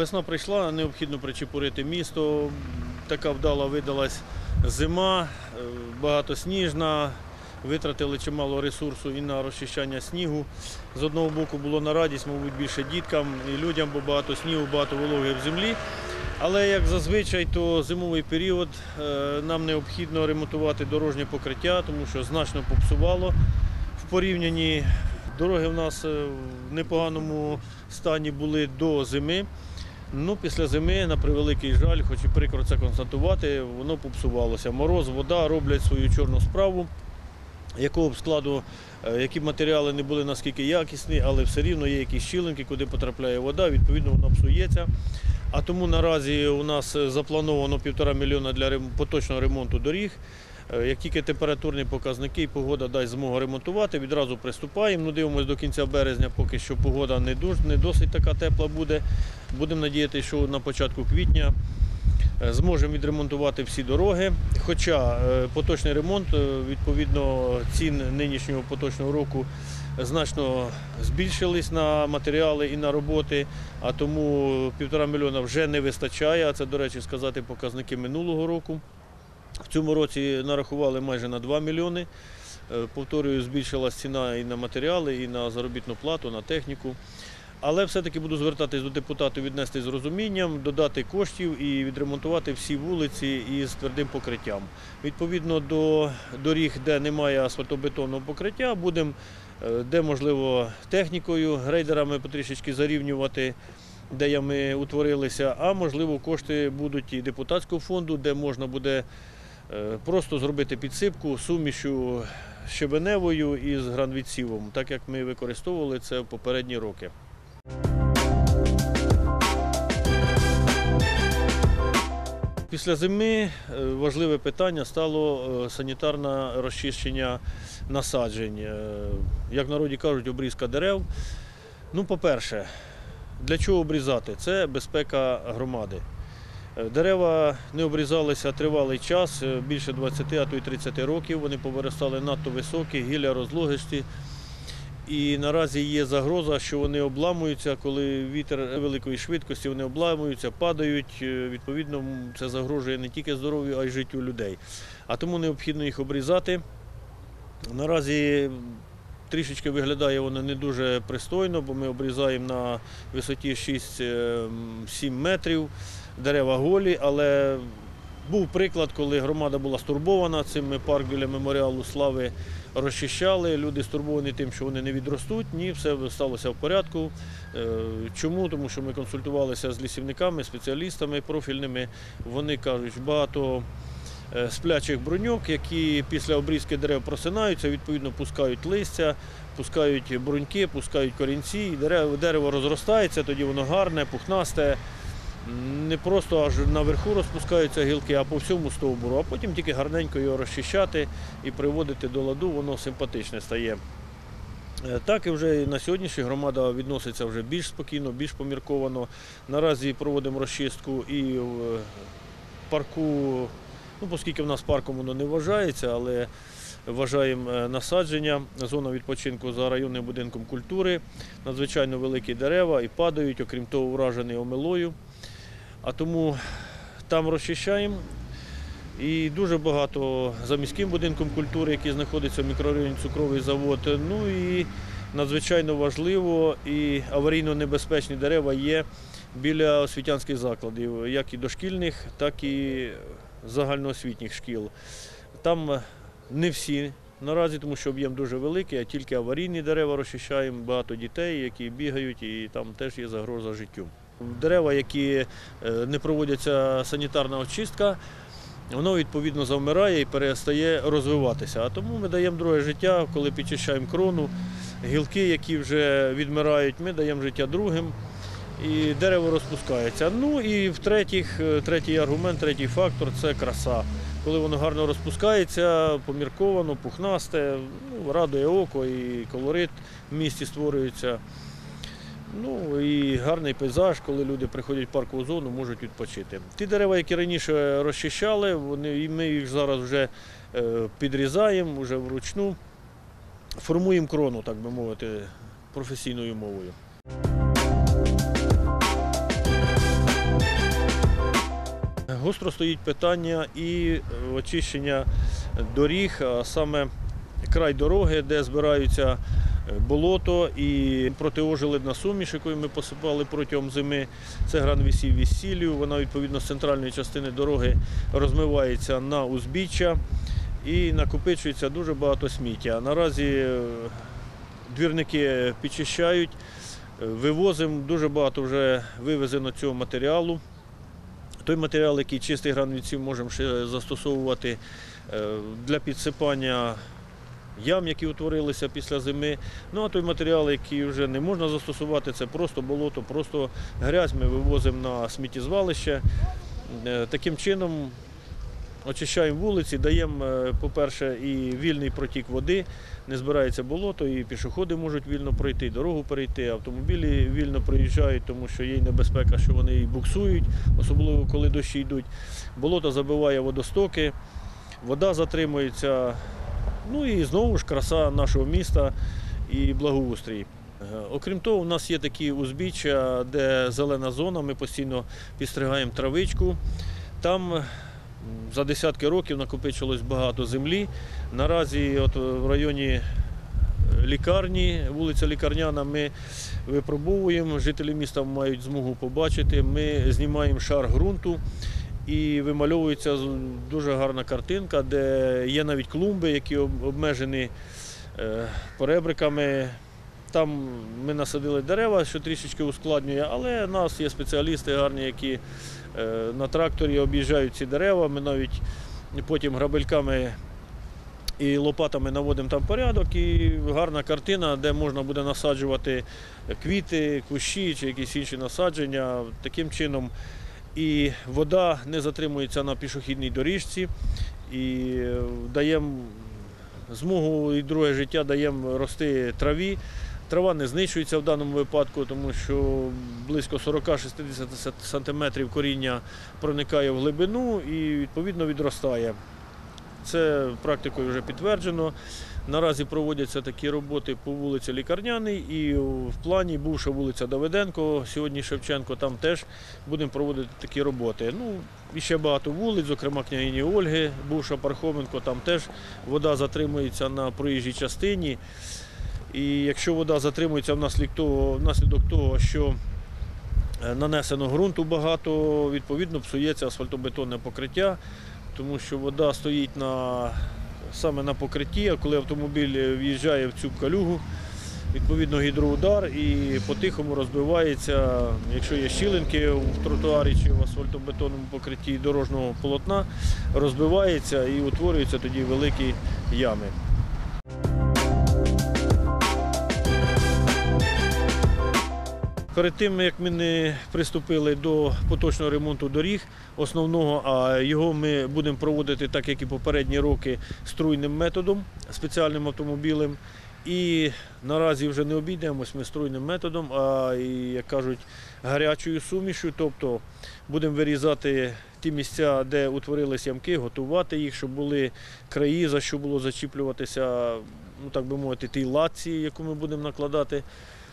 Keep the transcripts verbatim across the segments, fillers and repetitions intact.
Весна прийшла, необхідно причепурити місто. Така вдала видалась зима, багатосніжна. Витратили чимало ресурсу і на розчищання снігу. З одного боку було на радість, мабуть, більше діткам і людям, бо багато снігу, багато вологи в землі. Але, як зазвичай, то зимовий період нам необхідно ремонтувати дорожнє покриття, тому що значно попсувало. В порівнянні дороги в нас в непоганому стані були до зими. Ну, після зими, на превеликий жаль, хоч і прикро це констатувати, воно попсувалося. Мороз, вода роблять свою чорну справу. Якого б складу, які б матеріали не були наскільки якісні, але все рівно є якісь щілинки, куди потрапляє вода, відповідно вона псується. А тому наразі у нас заплановано півтора мільйона для поточного ремонту доріг. Як тільки температурні показники і погода дасть змогу ремонтувати, відразу приступаємо. Ну, дивимося до кінця березня, поки що погода не, дуже, не досить така тепла буде. Будемо сподіватися, що на початку квітня зможемо відремонтувати всі дороги. Хоча поточний ремонт, відповідно, цін нинішнього поточного року значно збільшились на матеріали і на роботи, а тому півтора мільйона вже не вистачає, а це, до речі, сказати показники минулого року. В цьому році нарахували майже на два мільйони. Повторюю, збільшилась ціна і на матеріали, і на заробітну плату, на техніку. Але все-таки буду звертатись до депутатів, віднести з розумінням, додати коштів і відремонтувати всі вулиці із твердим покриттям. Відповідно до доріг, де немає асфальтобетонного покриття, будемо, де можливо, технікою, грейдерами потрішечки зарівнювати, де ями утворилися, а можливо кошти будуть і депутатського фонду, де можна буде просто зробити підсипку сумішю щебеневою із гранвідсівом, так як ми використовували це в попередні роки. Після зими важливе питання стало санітарне розчищення насаджень. Як в народі кажуть, обрізка дерев. Ну, по-перше, для чого обрізати? Це безпека громади. Дерева не обрізалися тривалий час, більше двадцяти, а то й тридцяти років. Вони повиростали надто високі, гілля розлогисті. І наразі є загроза, що вони обламуються, коли вітер великої швидкості, вони обламуються, падають. Відповідно, це загрожує не тільки здоров'ю, а й життю людей. А тому необхідно їх обрізати. Наразі трішечки виглядає воно не дуже пристойно, бо ми обрізаємо на висоті шість-сім метрів, дерева голі, але був приклад, коли громада була стурбована цим, ми парк біля меморіалу Слави розчищали, люди стурбовані тим, що вони не відростуть. Ні, все сталося в порядку. Чому? Тому що ми консультувалися з лісівниками, спеціалістами профільними. Вони кажуть, багато сплячих бруньок, які після обрізки дерев просинаються, відповідно пускають листя, пускають бруньки, пускають корінці, і дерево, дерево розростається, тоді воно гарне, пухнасте. Не просто аж наверху розпускаються гілки, а по всьому стовбуру, а потім тільки гарненько його розчищати і приводити до ладу, воно симпатичне стає. Так і вже на сьогоднішній громада відноситься вже більш спокійно, більш помірковано. Наразі проводимо розчистку і в парку, ну, оскільки в нас парком воно не вважається, але вважаємо насадження, зона відпочинку за районним будинком культури, надзвичайно великі дерева і падають, окрім того, уражені омилою. А тому там розчищаємо. І дуже багато за міським будинком культури, який знаходиться в мікрорайоні Цукровий завод. Ну і надзвичайно важливо, і аварійно небезпечні дерева є біля освітянських закладів, як і дошкільних, так і загальноосвітніх шкіл. Там не всі наразі, тому що об'єм дуже великий, а тільки аварійні дерева розчищаємо, багато дітей, які бігають, і там теж є загроза життю. Дерева, які не проводяться санітарна очистка, воно відповідно завмирає і перестає розвиватися. А тому ми даємо друге життя, коли підчищаємо крону, гілки, які вже відмирають, ми даємо життя другим, і дерево розпускається. Ну і в-третіх, третій аргумент, третій фактор – це краса. Коли воно гарно розпускається, помірковано, пухнасте, ну, радує око і колорит в місті створюється. Ну і гарний пейзаж, коли люди приходять в паркову зону, можуть відпочити. Ті дерева, які раніше розчищали, вони, ми їх зараз вже підрізаємо, вже вручну, формуємо крону, так би мовити, професійною мовою. гостро стоїть питання і очищення доріг, а саме край дороги, де збираються болото і протиожеледна суміш, якою ми посипали протягом зими. Це гранвісів із сіллю. Вона відповідно з центральної частини дороги розмивається на узбіччя і накопичується дуже багато сміття. Наразі двірники підчищають, вивозимо, дуже багато вже вивезено цього матеріалу. Той матеріал, який чистий гранвіців, можемо ще застосовувати для підсипання ям, які утворилися після зими. Ну а той матеріал, який вже не можна застосувати, це просто болото, просто грязь ми вивозимо на сміттєзвалище. Таким чином очищаємо вулиці, даємо, по-перше, і вільний протік води, не збирається болото, і пішоходи можуть вільно пройти, дорогу перейти, автомобілі вільно проїжджають, тому що є небезпека, що вони і буксують, особливо коли дощі йдуть. Болото забиває водостоки, вода затримується. Ну і знову ж краса нашого міста і благоустрій. Окрім того, у нас є такі узбіччя, де зелена зона, ми постійно підстригаємо травичку. Там за десятки років накопичилось багато землі. Наразі от в районі лікарні, вулиця Лікарняна, ми випробовуємо, жителі міста мають змогу побачити, ми знімаємо шар ґрунту. І вимальовується дуже гарна картинка, де є навіть клумби, які обмежені поребриками. Там ми насадили дерева, що трішечки ускладнює, але в нас є спеціалісти гарні, які на тракторі об'їжджають ці дерева. Ми навіть потім грабельками і лопатами наводимо там порядок. І гарна картина, де можна буде насаджувати квіти, кущі чи якісь інші насадження. Таким чином і вода не затримується на пішохідній доріжці, і даємо змогу, і друге життя даємо рости траві. Трава не знищується в даному випадку, тому що близько сорок-шістдесят сантиметрів коріння проникає в глибину і відповідно відростає. Це практикою вже підтверджено. Наразі проводяться такі роботи по вулиці Лікарняній і в плані бувша вулиця Давиденко, сьогодні Шевченко, там теж будемо проводити такі роботи. Ну, і ще багато вулиць, зокрема княгині Ольги, бувша Пархоменко, там теж вода затримується на проїжджій частині. І якщо вода затримується внаслідок того, внаслідок того, що нанесено ґрунту багато, відповідно псується асфальтобетонне покриття, тому що вода стоїть на саме на покритті, а коли автомобіль в'їжджає в цю калюгу, відповідно гідроудар і по-тихому розбивається, якщо є щілинки в тротуарі чи в асфальтобетонному покритті дорожнього полотна, розбивається і утворюються тоді великі ями. Перед тим, як ми не приступили до поточного ремонту доріг основного, а його ми будемо проводити, так як і попередні роки, струйним методом, спеціальним автомобілем. І наразі вже не обійдемось ми струйним методом, а, як кажуть, гарячою сумішю. Тобто будемо вирізати ті місця, де утворились ямки, готувати їх, щоб були краї, за що було зачіплюватися, ну так би мовити, тій латці, яку ми будемо накладати.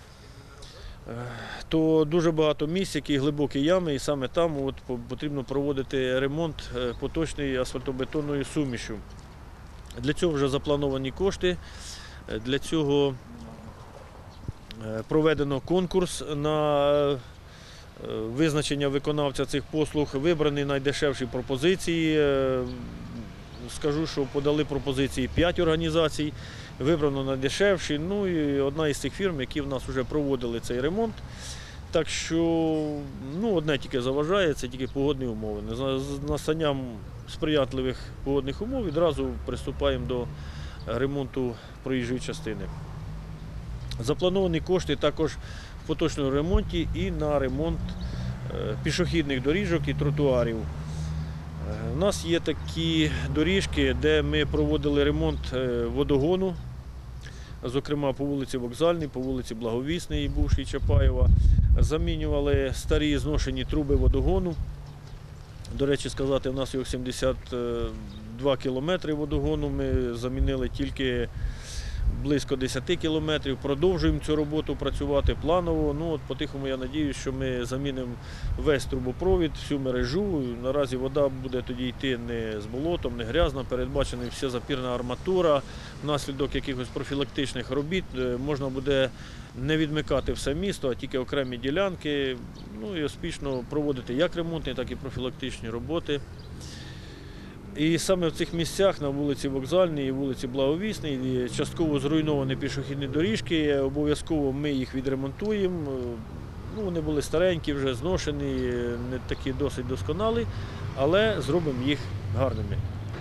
То дуже багато місць, які глибокі ями, і саме там от потрібно проводити ремонт поточний асфальтобетонною сумішю. Для цього вже заплановані кошти, для цього проведено конкурс на визначення виконавця цих послуг, вибрані найдешевші пропозиції. Скажу, що подали пропозиції п'ять організацій, вибрано найдешевші, ну і одна із цих фірм, які в нас вже проводили цей ремонт. Так що, ну, одне тільки заважає, це тільки погодні умови. З настанням сприятливих погодних умов відразу приступаємо до ремонту проїжджої частини. Заплановані кошти також в поточному ремонті і на ремонт пішохідних доріжок і тротуарів. У нас є такі доріжки, де ми проводили ремонт водогону, зокрема по вулиці Вокзальній, по вулиці Благовісній, бувшій Чапаєва. Замінювали старі зношені труби водогону. До речі, сказати, у нас його сімдесят два кілометри водогону, ми замінили тільки близько десяти кілометрів. Продовжуємо цю роботу працювати планово. Ну, от по-тихому я сподіваюся, що ми замінимо весь трубопровід, всю мережу. Наразі вода буде тоді йти не з болотом, не грязна, передбачена вся запірна арматура. Внаслідок якихось профілактичних робіт можна буде не відмикати все місто, а тільки окремі ділянки. Ну і успішно проводити як ремонтні, так і профілактичні роботи. І саме в цих місцях, на вулиці Вокзальній і вулиці Благовісній, частково зруйновані пішохідні доріжки, обов'язково ми їх відремонтуємо. Ну, вони були старенькі, вже зношені, не такі досить досконалі, але зробимо їх гарними.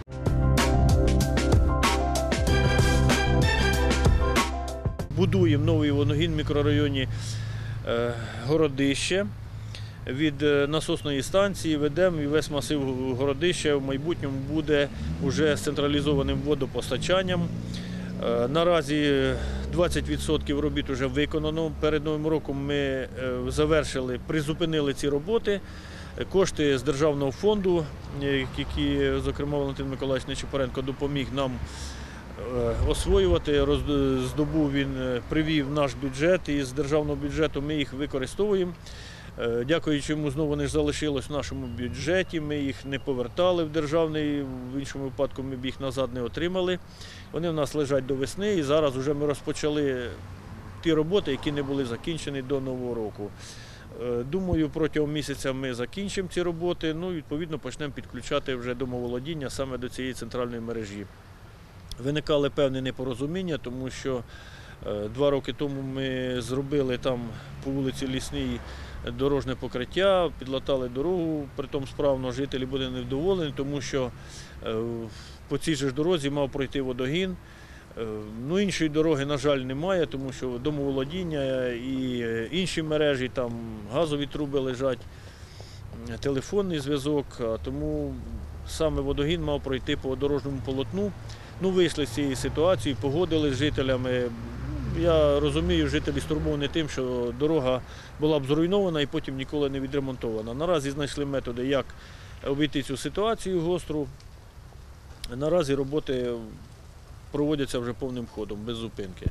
Будуємо новий водогін в мікрорайоні Городище. Від насосної станції ведемо і весь масив Городища в майбутньому буде вже з централізованим водопостачанням. Наразі двадцять відсотків робіт вже виконано. Перед Новим роком ми завершили, призупинили ці роботи. Кошти з державного фонду, які, зокрема, Валентин Миколаївич Нечипоренко допоміг нам освоювати, здобув він, привів в наш бюджет, і з державного бюджету ми їх використовуємо. Дякуючи йому, знову вони ж залишилось в нашому бюджеті, ми їх не повертали в державний, в іншому випадку ми б їх назад не отримали. Вони в нас лежать до весни, і зараз вже ми розпочали ті роботи, які не були закінчені до Нового року. Думаю, протягом місяця ми закінчимо ці роботи, ну і відповідно почнемо підключати вже домоволодіння саме до цієї центральної мережі. Виникали певні непорозуміння, тому що два роки тому ми зробили там по вулиці Лісній дорожне покриття, підлатали дорогу, притом справно жителі були невдоволені, тому що по цій же ж дорозі мав пройти водогін. Ну, іншої дороги, на жаль, немає, тому що домоволодіння і інші мережі, там газові труби лежать, телефонний зв'язок, тому саме водогін мав пройти по дорожньому полотну. Ну, вийшли з цієї ситуації, погодили з жителями. Я розумію, жителі стурбовані тим, що дорога була б зруйнована і потім ніколи не відремонтована. Наразі знайшли методи, як обійти цю ситуацію гостру. Наразі роботи проводяться вже повним ходом, без зупинки.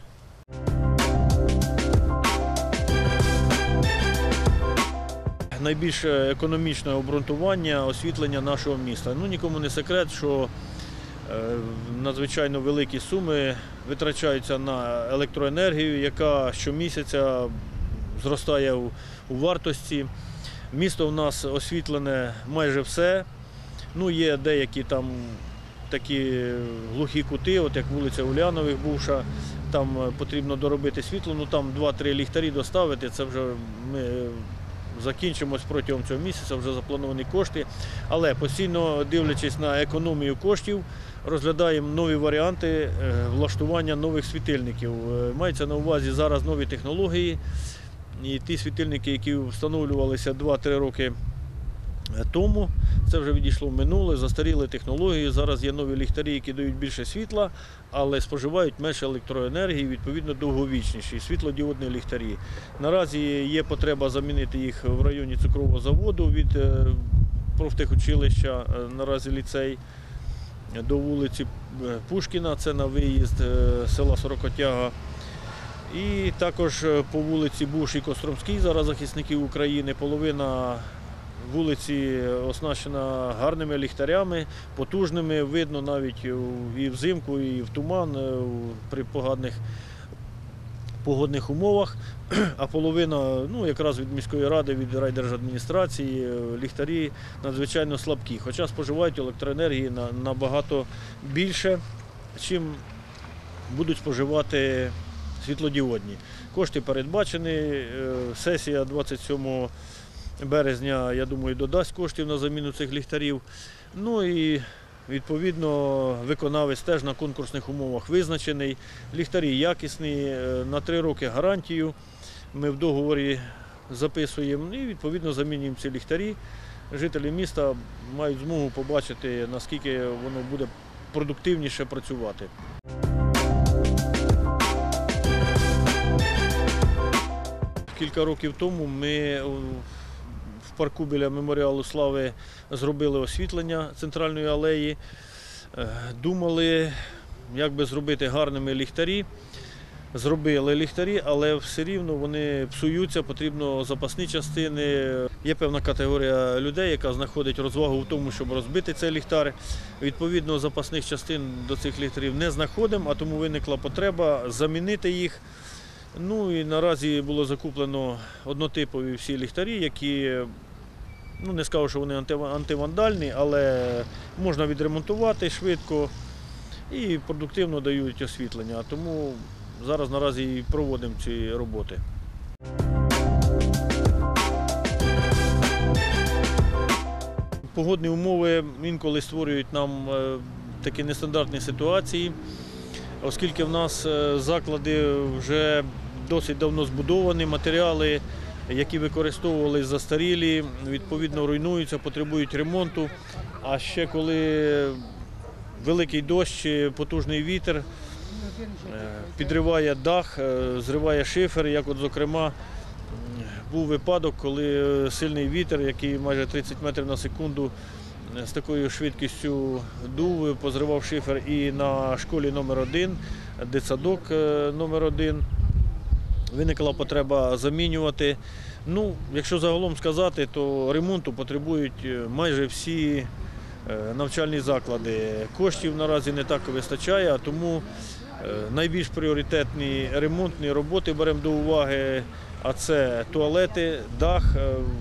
Найбільш економічне обґрунтування освітлення нашого міста. Ну, нікому не секрет, що надзвичайно великі суми витрачаються на електроенергію, яка щомісяця зростає у вартості. Місто в нас освітлене майже все. Ну, є деякі там такі глухі кути, от як вулиця Улянових бувша, там потрібно доробити світло, ну там два-три ліхтарі доставити, це вже ми закінчимось протягом цього місяця, вже заплановані кошти. Але постійно дивлячись на економію коштів, розглядаємо нові варіанти влаштування нових світильників. Мається на увазі зараз нові технології, і ті світильники, які встановлювалися два-три роки тому, це вже відійшло в минуле, застаріли технології. Зараз є нові ліхтарі, які дають більше світла, але споживають менше електроенергії, відповідно довговічніші, світлодіодні ліхтарі. Наразі є потреба замінити їх в районі цукрового заводу від профтехучилища, наразі ліцей, до вулиці Пушкіна, це на виїзд села Сорокотяга. І також по вулиці Бувшій Костромській, зараз захисників України, половина вулиці оснащена гарними ліхтарями, потужними, видно навіть і взимку, і в туман при поганих погодних умовах, а половина, ну, якраз від міської ради, від райдержадміністрації, ліхтарі надзвичайно слабкі, хоча споживають електроенергії набагато більше, чим будуть споживати світлодіодні. Кошти передбачені, сесія двадцять сьомого березня, я думаю, додасть коштів на заміну цих ліхтарів. Ну і відповідно виконавець теж на конкурсних умовах визначений. Ліхтарі якісні, на три роки гарантію ми в договорі записуємо і відповідно замінюємо ці ліхтарі. Жителі міста мають змогу побачити, наскільки воно буде продуктивніше працювати. Кілька років тому ми в парку біля Меморіалу Слави зробили освітлення центральної алеї. Думали як би зробити гарними ліхтарі. Зробили ліхтарі, але все рівно вони псуються, потрібно запасні частини. Є певна категорія людей, яка знаходить розвагу в тому, щоб розбити цей ліхтар. Відповідно, запасних частин до цих ліхтарів не знаходимо, а тому виникла потреба замінити їх. Ну і наразі було закуплено однотипові всі ліхтарі, які, ну не скажу, що вони антивандальні, але можна відремонтувати швидко і продуктивно дають освітлення. Тому зараз наразі і проводимо ці роботи. Погодні умови інколи створюють нам такі нестандартні ситуації, оскільки в нас заклади вже досить давно збудовані, матеріали, які використовували застарілі, відповідно руйнуються, потребують ремонту. А ще коли великий дощ, потужний вітер підриває дах, зриває шифер, як от, зокрема, був випадок, коли сильний вітер, який майже тридцять метрів на секунду з такою швидкістю дув, позривав шифер і на школі номер один, дитсадок номер один. Виникла потреба замінювати. Ну, якщо загалом сказати, то ремонту потребують майже всі навчальні заклади. Коштів наразі не так вистачає, а тому найбільш пріоритетні ремонтні роботи беремо до уваги, а це туалети, дах,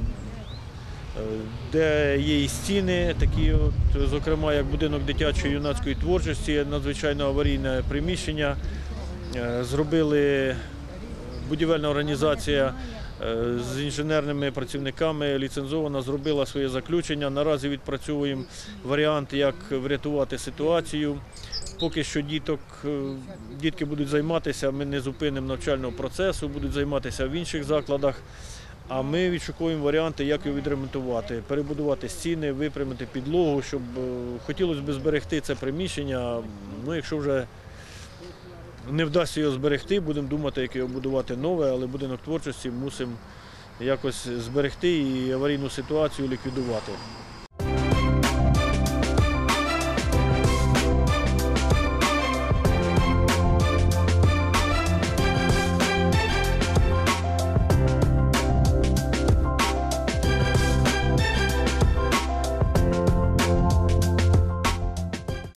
де є і стіни, такі от, зокрема, як будинок дитячої юнацької творчості, надзвичайно аварійне приміщення. Зробили будівельна організація з інженерними працівниками, ліцензована, зробила своє заключення. Наразі відпрацьовуємо варіант, як врятувати ситуацію. Поки що діток, дітки будуть займатися, ми не зупинимо навчального процесу, будуть займатися в інших закладах, а ми відшукуємо варіанти, як його відремонтувати, перебудувати стіни, випрямити підлогу, щоб хотілося б зберегти це приміщення. Ну, якщо вже не вдасться його зберегти, будемо думати, як його будувати нове, але будинок творчості мусимо якось зберегти і аварійну ситуацію ліквідувати.